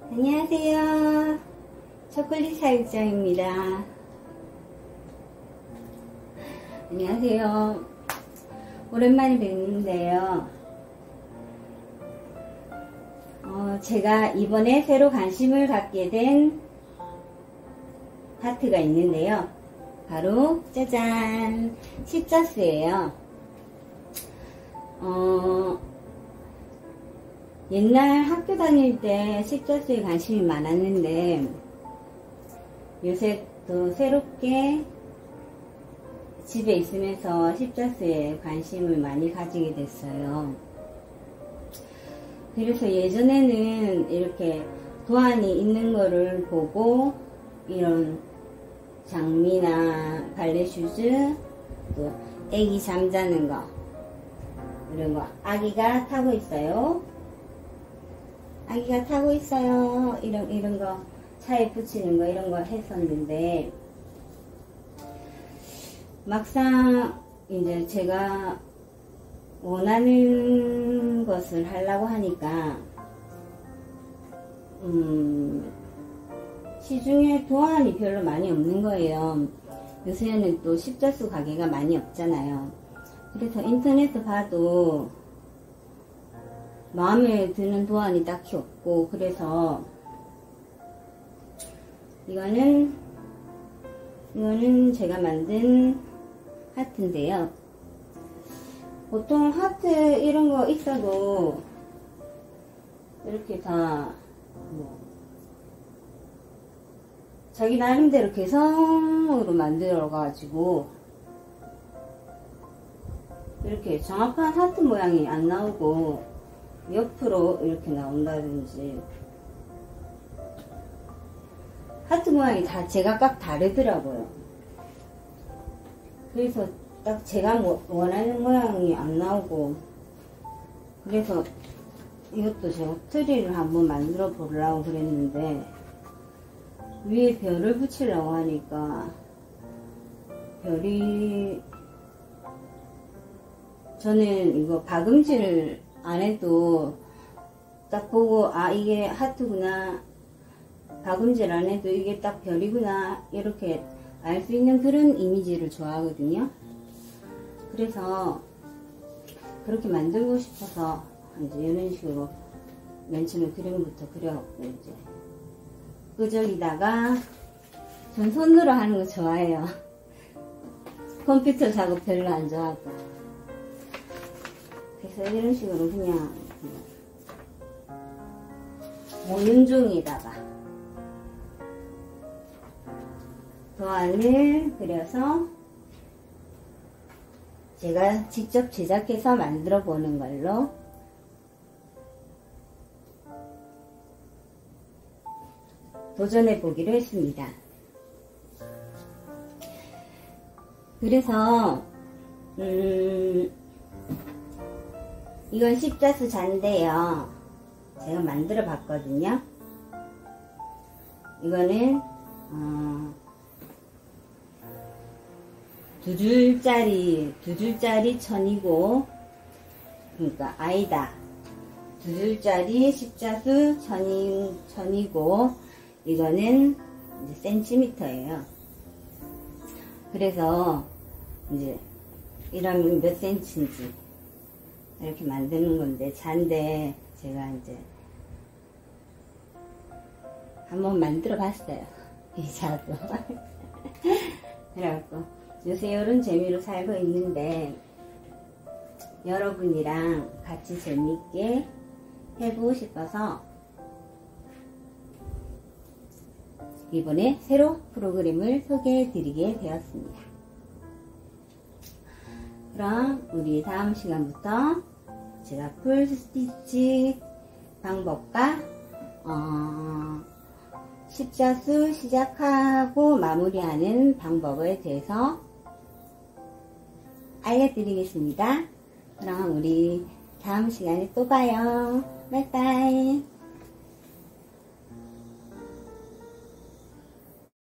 안녕하세요. 초콜릿 사육장입니다. 안녕하세요. 오랜만에 뵙는데요. 제가 이번에 새로 관심을 갖게 된 하트가 있는데요. 바로 짜잔! 십자수예요. 옛날 학교 다닐 때 십자수에 관심이 많았는데 요새 또 새롭게 집에 있으면서 십자수에 관심을 많이 가지게 됐어요. 그래서 예전에는 이렇게 도안이 있는 거를 보고 이런 장미나 발레슈즈, 또 애기 잠자는 거, 이런 거, 아기가 타고 있어요. 아기가 타고 있어요. 이런 거, 차에 붙이는 거, 이런 거 했었는데, 막상 이제 제가 원하는 것을 하려고 하니까, 시중에 도안이 별로 많이 없는 거예요. 요새는 또 십자수 가게가 많이 없잖아요. 그래서 인터넷에 봐도 마음에 드는 도안이 딱히 없고, 그래서 이거는 제가 만든 하트인데요. 보통 하트 이런 거 있어도 이렇게 다 자기 나름대로 개성으로 만들어 가지고 이렇게 정확한 하트 모양이 안 나오고 옆으로 이렇게 나온다든지, 하트 모양이 다 제각각 다르더라고요. 그래서 딱 제가 원하는 모양이 안 나오고, 그래서 이것도 제가 트리를 한번 만들어 보려고 그랬는데 위에 별을 붙이려고 하니까 별이, 저는 이거 박음질을 안 해도 딱 보고 이게 하트구나, 박음질 안 해도 이게 딱 별이구나, 이렇게 알 수 있는 그런 이미지를 좋아하거든요. 그래서 그렇게 만들고 싶어서 이제 이런 식으로 맨 처음에 그림부터 그려갖고 이제 끄적이다가, 전 손으로 하는 거 좋아해요. 컴퓨터 작업 별로 안 좋아하고. 그래서 이런 식으로 그냥 모는 종이에다가 도안을 그려서 제가 직접 제작해서 만들어 보는 걸로 도전해 보기로 했습니다. 그래서 이건 십자수 잔인데요. 제가 만들어 봤거든요. 이거는 두 줄짜리 천이고, 그러니까 아이다. 두 줄짜리 십자수 천이고, 이거는 이제 센티미터예요. 그래서 이제 이런 몇 센치인지 이렇게 만드는 건데, 잔데 제가 이제 한번 만들어 봤어요. 이 자도. 그래갖고 요새 이런 재미로 살고 있는데, 여러분이랑 같이 재미있게 해보고 싶어서 이번에 새로 프로그램을 소개해 드리게 되었습니다. 그럼 우리 다음 시간부터 제가 풀 스티치 방법과 십자수 시작하고 마무리하는 방법에 대해서 알려드리겠습니다. 그럼 우리 다음 시간에 또 봐요. 바이바이.